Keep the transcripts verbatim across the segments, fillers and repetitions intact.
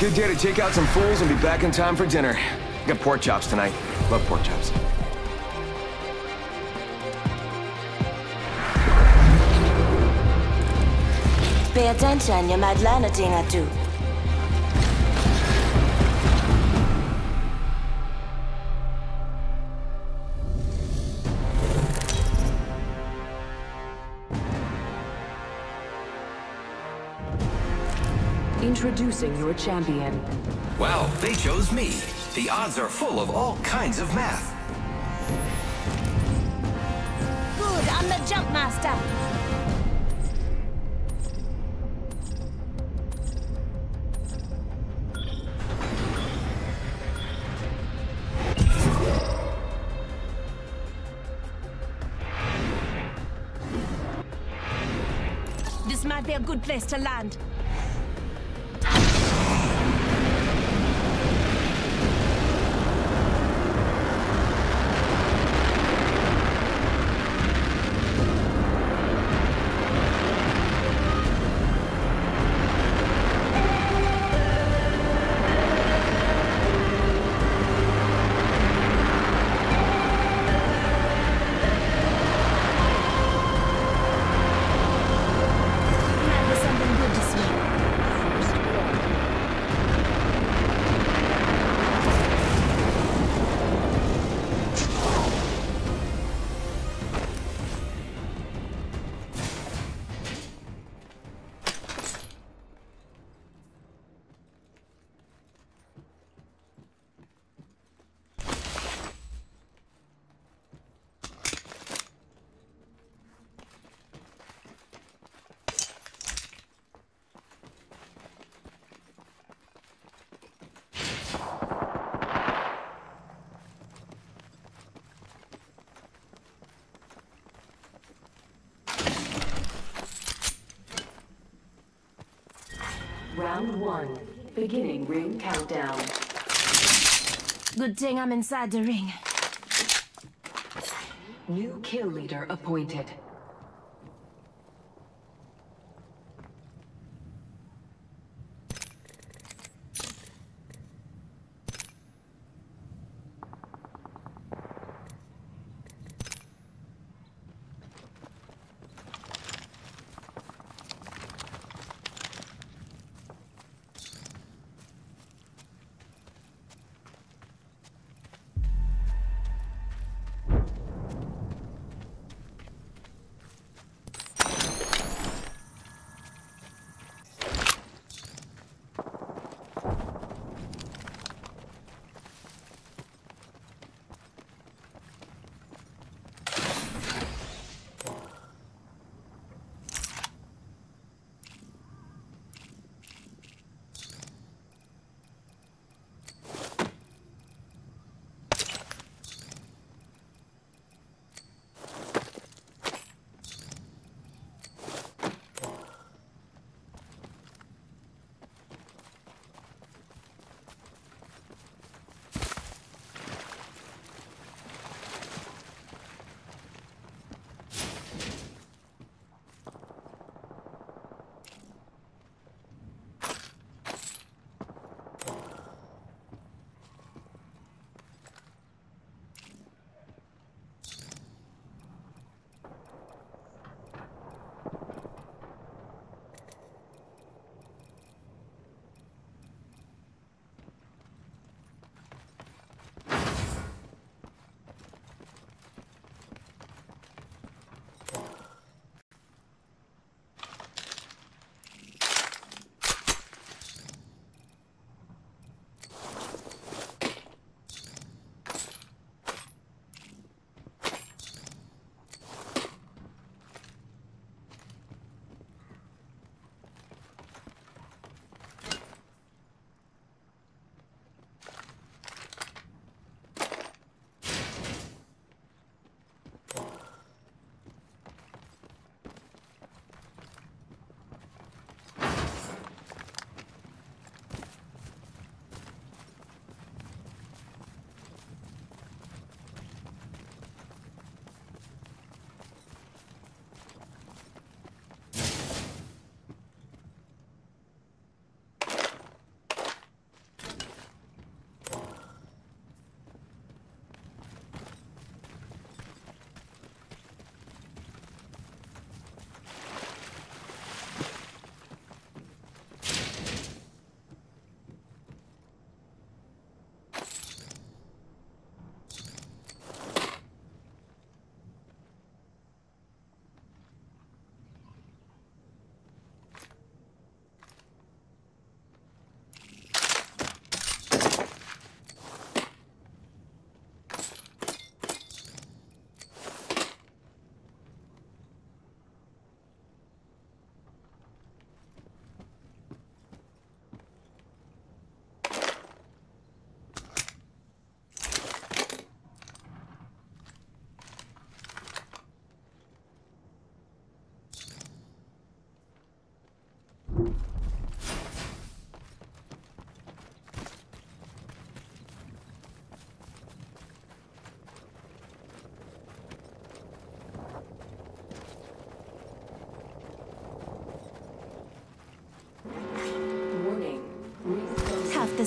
Good day to take out some fools and be back in time for dinner. Got pork chops tonight. Love pork chops. Pay attention, you might learn a thing or two. Introducing your champion. Well, they chose me. The odds are full of all kinds of math. Good, I'm the jump master. This might be a good place to land. Round one. Beginning ring countdown. Good thing I'm inside the ring. New kill leader appointed.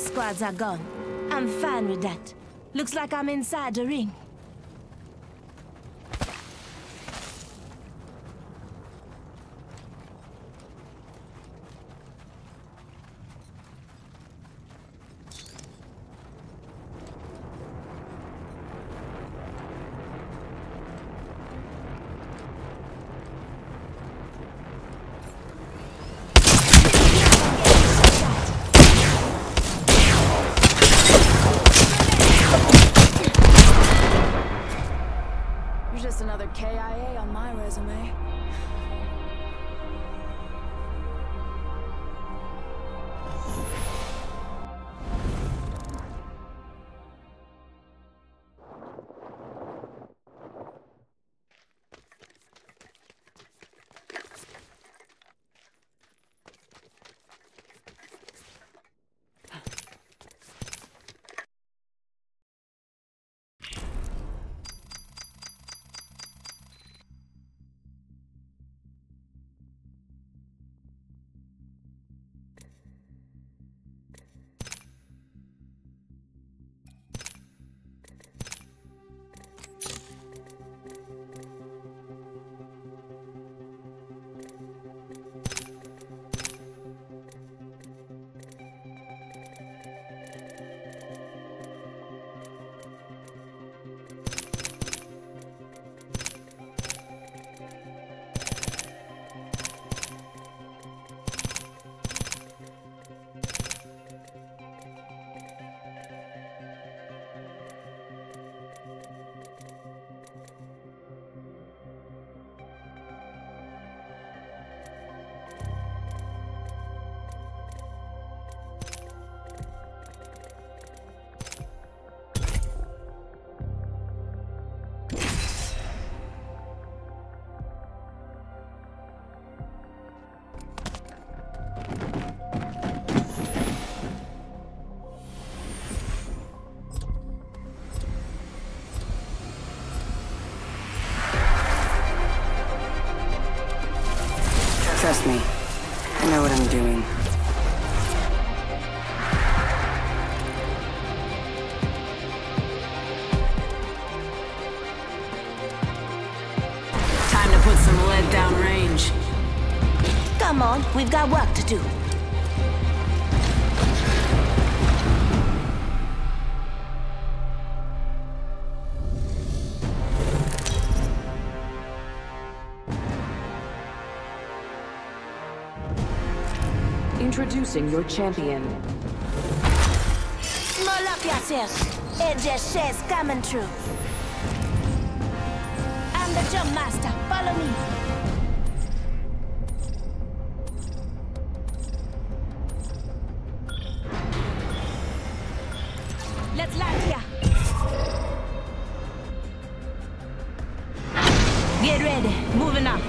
squads are gone. I'm fine with that. Looks like I'm inside the ring. Just another K I A on my resume. Trust me, I know what I'm doing. Time to put some lead down range. Come on, we've got work to do. Introducing your champion. Small up yourself. A J Sh's coming through. I'm the jump master. Follow me. Let's land here. Get ready. Moving up.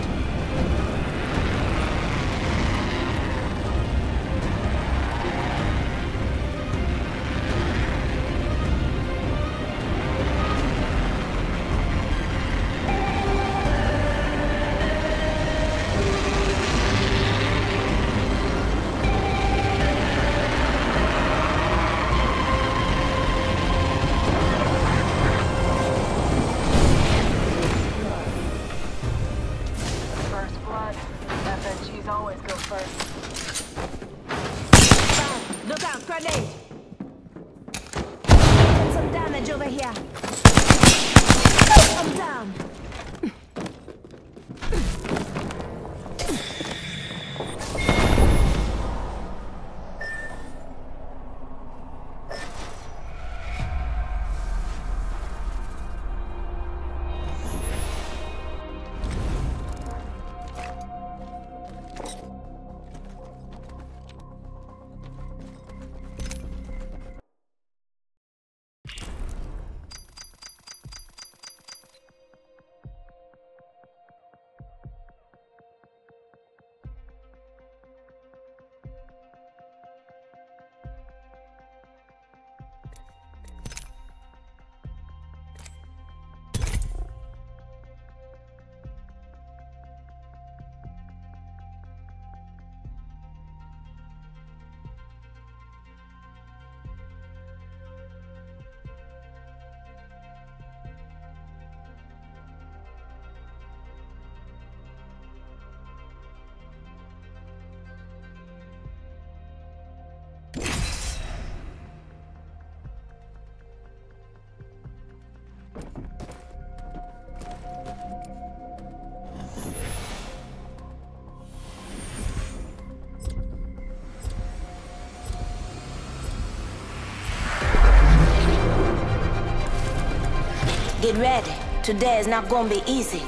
Get ready. Today is not gonna be easy.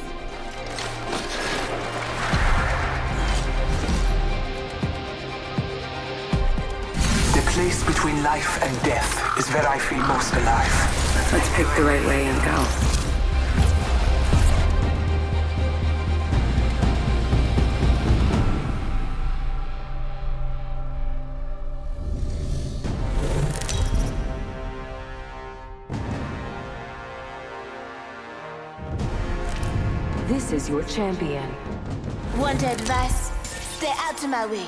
The place between life and death is where I feel most alive. Let's pick the right way and go. This is your champion. Want advice? Stay out of my way.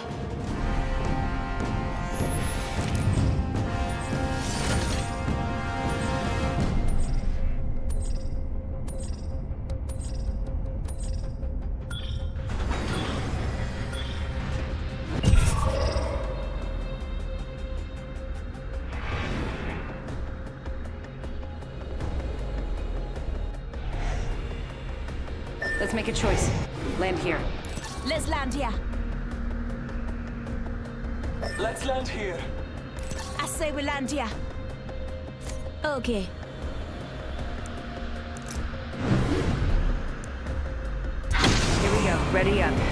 Let's make a choice. Land here. Let's land here. Let's land here. I say we land here. Okay. Here we go. Ready up.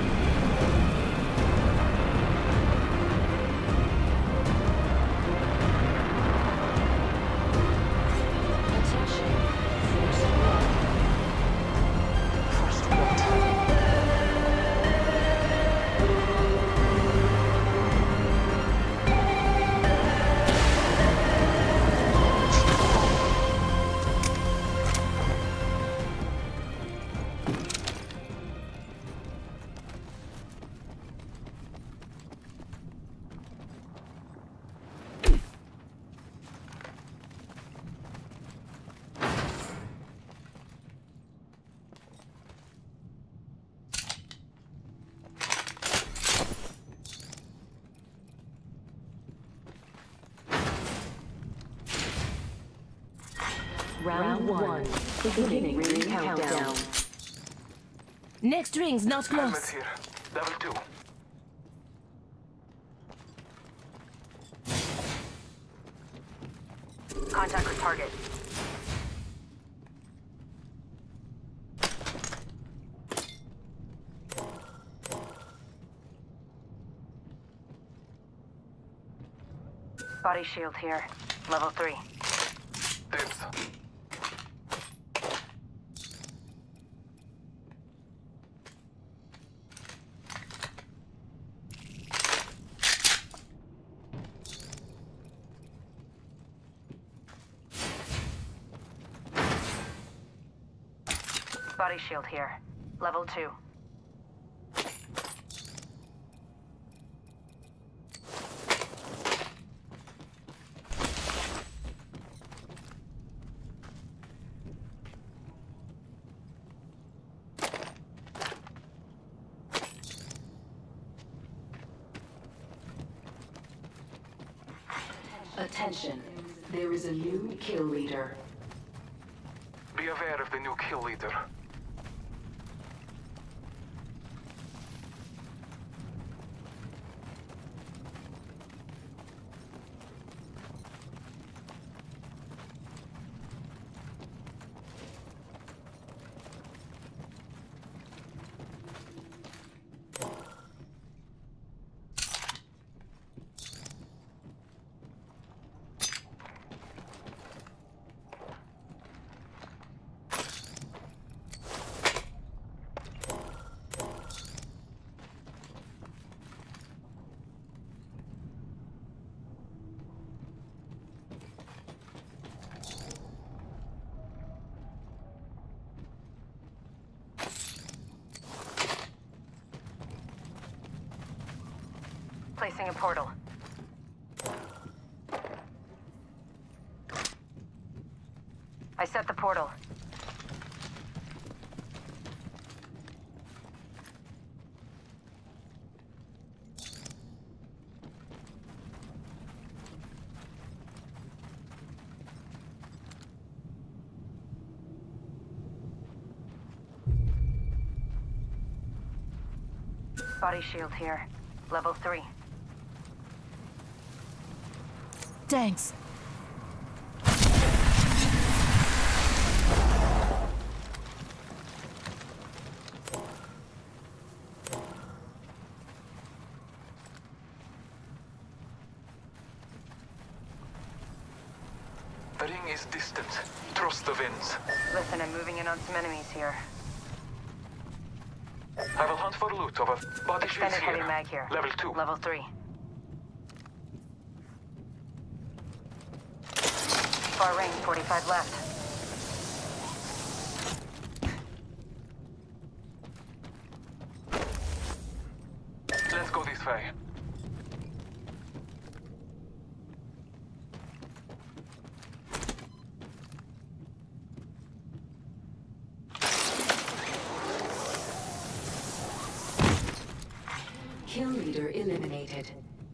Round one. Beginning ring countdown. Next ring's not Helmet close. here. Level two. Contact with target. Body shield here. Level three. Dibs. Body shield here. Level two. Attention. There is a new kill leader. Be aware of the new kill leader. Placing a portal. I set the portal. Body shield here. Level three. Thanks. is distant. Trust the winds. Listen, I'm moving in on some enemies here. I will hunt for loot over body shields Extended here. heavy mag here. Level two. Level three. Far range, forty-five left. Let's go this way. Kill leader eliminated.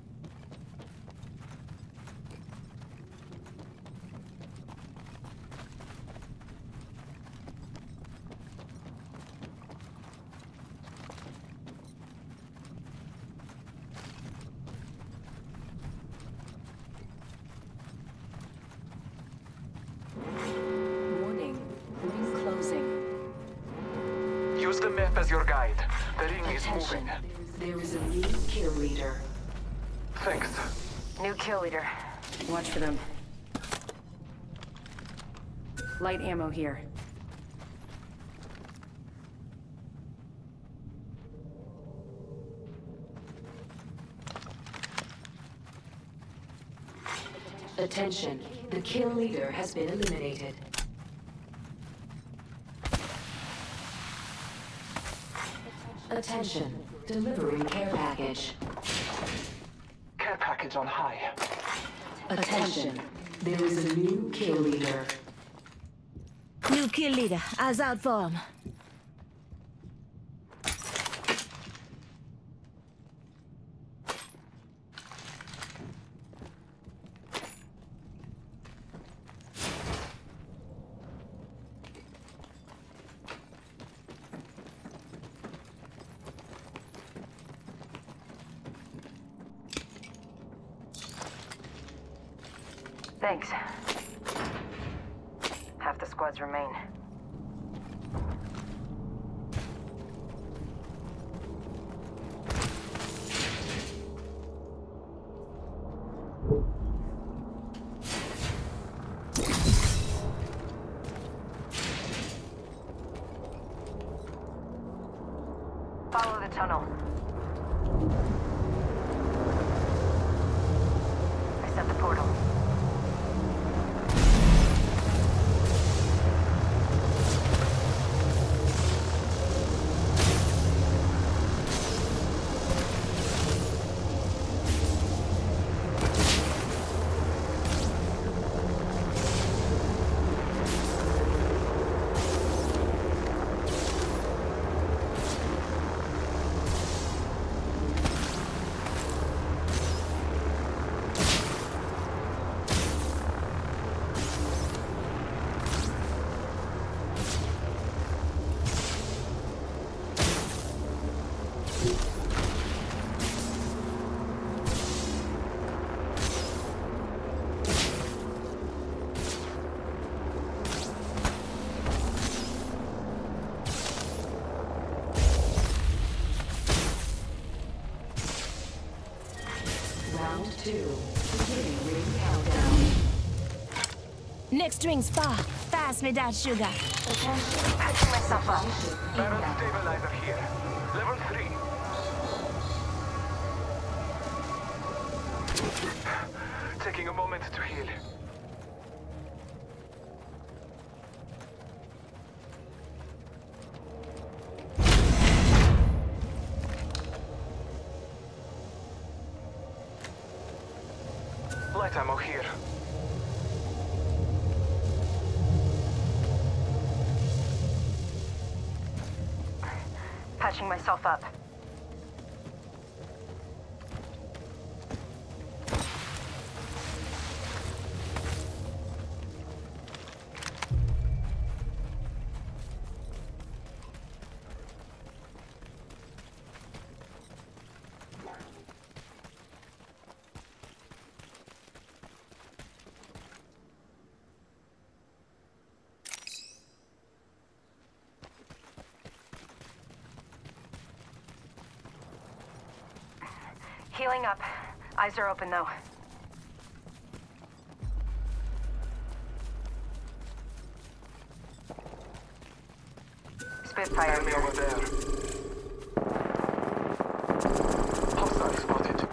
Warning, ring closing. Use the map as your guide. The ring is Attention, moving. there is a new kill leader. Thanks. New kill leader. Watch for them. Light ammo here. Attention, the kill leader has been eliminated. Attention, delivering care package. Care package on high. Attention, there is a new kill leader. New kill leader. Eyes out for him. Thanks. Half the squads remain. Follow the tunnel. I set the portal. Two, beginning ring countdown. Next ring's far. Fast with that sugar. Patching myself up. Barrel stabilizer here. Level three. Taking a moment to heal. Light ammo here. Patching myself up. Healing up. Eyes are open, though. Spitfire Enemy here. over there. Hostile spotted.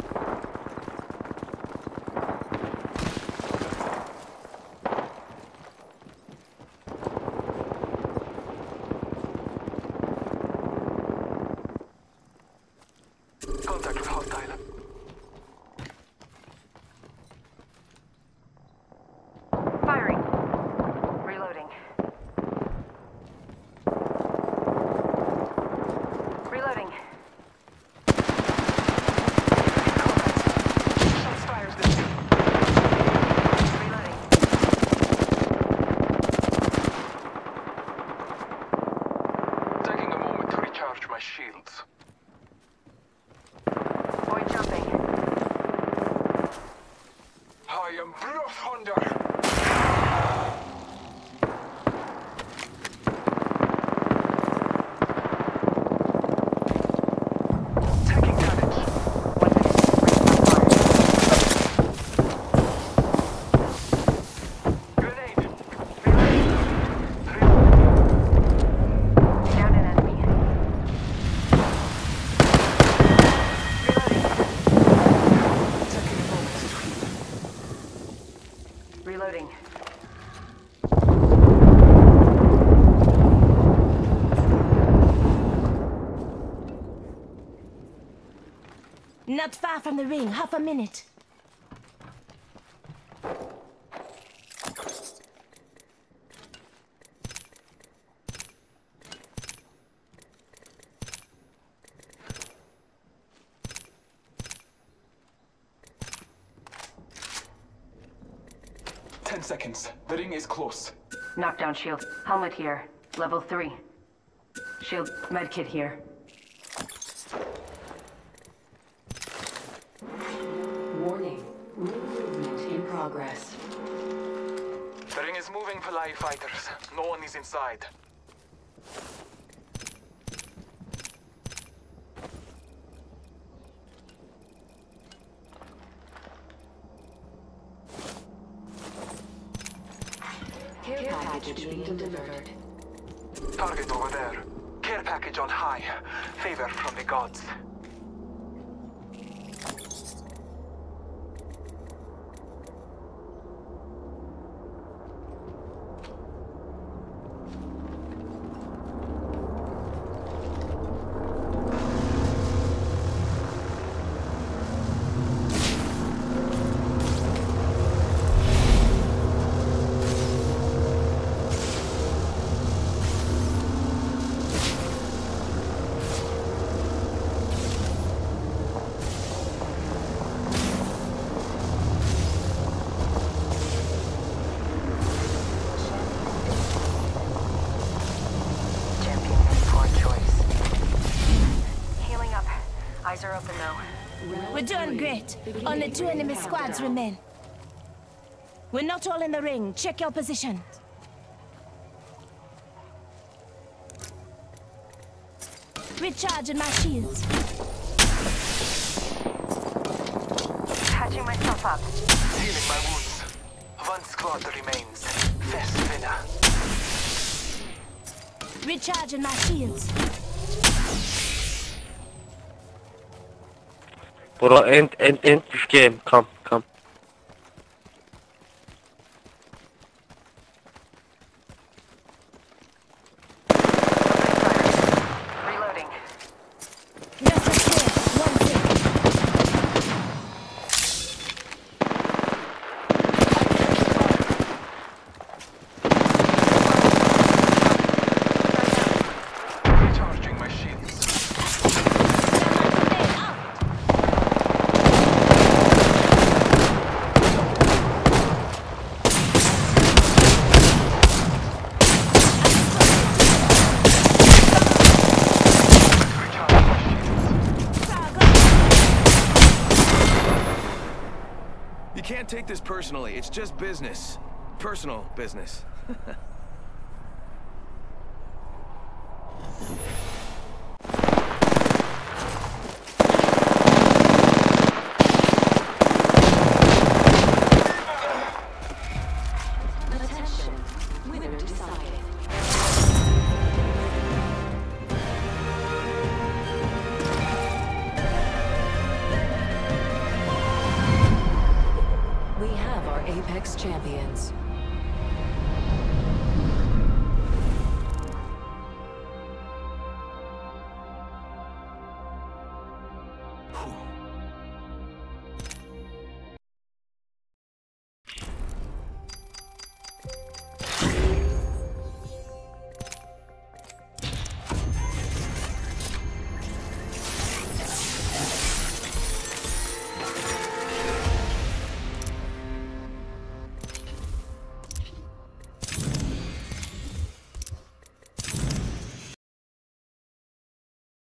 Contact with hostile. Firing. Reloading. Reloading. Shots fired this. Reloading. Taking a moment to recharge my shields. Boy jumping. I am Blood Hunter. Taking damage. One minute. Grenade. Down an enemy. Reloading. Reloading. Not far from the ring, half a minute. Ten seconds. The ring is close. Knockdown shield. Helmet here. Level three. Shield medkit here. Warning. Ring movement in progress. The ring is moving for live fighters. No one is inside. Care package being delivered. Target over there. Care package on high. Favor from the gods. Eyes are open though. We're doing great. Only two enemy squads remain. We're not all in the ring. Check your position. Recharging my shields. Patching myself up. Healing my wounds. One squad remains. Fest winner. Recharging my shields. Bro, end, end, end this game. Come, come. Reloading. Vessel clear. One second. Recharging my shields. Recharging my shields. You can't take this personally. It's just business. Personal business. Attention. Winner decided. champions.